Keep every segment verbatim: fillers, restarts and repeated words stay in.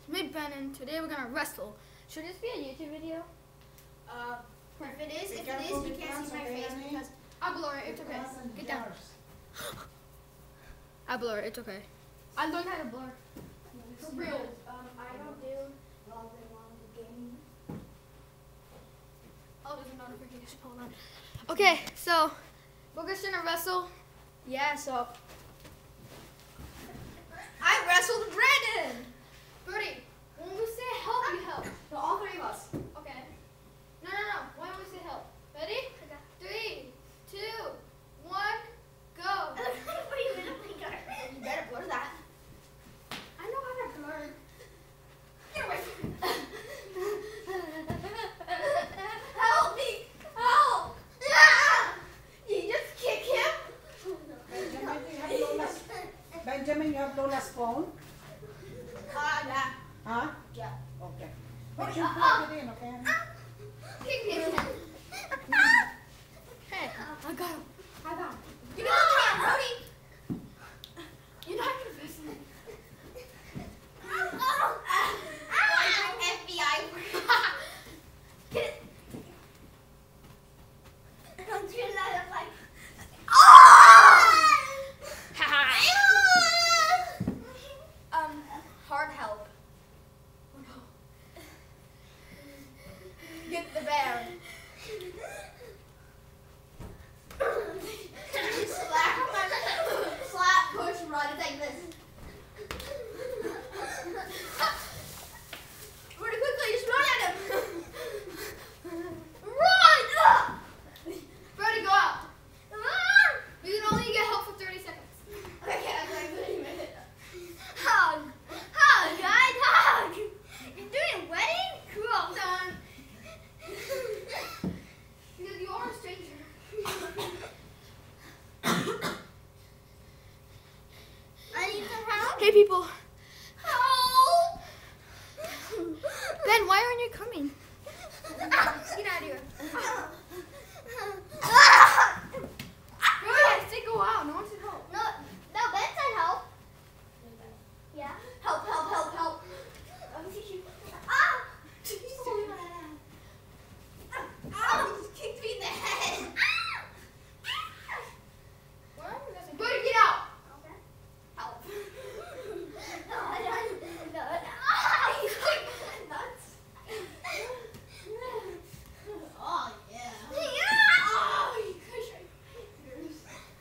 me Ben, and today we're gonna wrestle. Should this be a YouTube video? Uh, if it is, Be if it careful, is, you be can't see my careful, face Annie. because I'll blur it. It's okay. Get down. Jars. I blur it. It's okay. I learned how to blur. For real. um, I don't do all day long gaming. Oh, there's a notification. Hold on. Okay, so we're just gonna wrestle. Yeah, so I wrestled Brandon. Birdie, when we say help, you help. So all three of us. Okay. No, no, no. When we say help. Ready? Three, two, one, go. You better blur that. I know how to blur. Get away from me. Help me! Help! Ah! You just kick him? Benjamin, you have Lola's, Benjamin, you have Lola's phone? Ah, yeah. Huh? Yeah. Okay. But you Uh, plug it in, okay? Kick me. Hey, I got him. I got him. You got the hand, Brody! You're not gonna miss me. Oh! Ah! F B I. Get it. Don't you let him like. um, hard help. Get the bear. Slap, slap, push, run. It's like this. Really quickly, just run at him. Run! Ah! Birdie, go out. You can only get help for thirty seconds. Okay, I'm like thirty minutes. Hug, hug, guys, hug. You're doing a wedding? Cool. Done. Because you are a stranger. I need some help. Hey, people. Help! Ben, why aren't you coming? Get out of here. Ah! Birdie, I said go out. No one said help. No, no, Ben said help. Yeah. Help, help, help, help. Let me teach you. Ah! Ow! You just kicked me in the head. Ah! Why are you guys? Birdie, get out. Okay. Help. No, I don't. No, no. Ah! You kicked me nuts. Oh, yeah. Yeah! Oh, you crushed my fingers.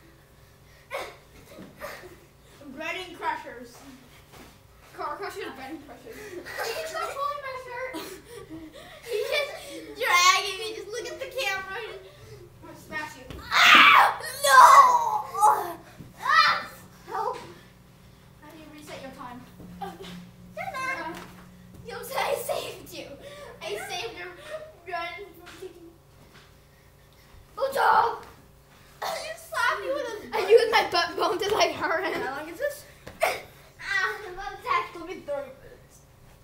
Breading crushers. Car crushers, Ben crushers. Stop pulling my shirt. He's just dragging me. Just look at the camera. I'm gonna smash you. Ah! No! Ah! Help. How do you reset your time? Ta-da. You said I saved you. I saved your run from kicking. Good job. You slapped me with a. I used my butt bone to like hurt him. How long is this? Ah, the butt attack will be thirty minutes.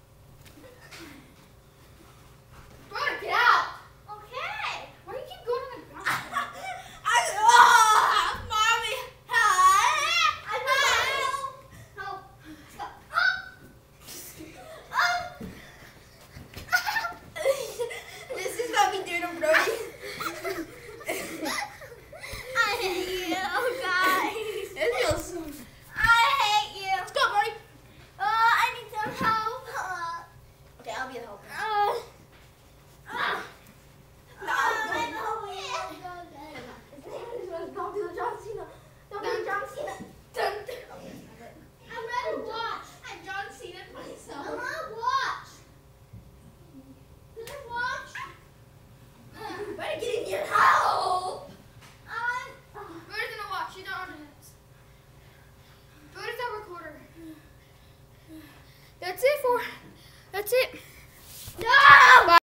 Birdie, get out. Okay. Why do you keep going on the ground? I, oh, mommy, help! Help! Help! Stop. Oh. This is what we do to Brody. I hate you guys. It feels so. I hate you. Let's go, Brody. Uh, I need some help. Uh, okay, I'll be the helper. Uh, uh, no, I know it. Don't do the John Cena. Don't do the John Cena. Don't do it. I'm ready to watch. I'm John Cena myself. I want to watch. Can I watch? You better get in here. Help! I'm. Birdie's gonna watch. She's not on it. Birdie's our recorder. That's it for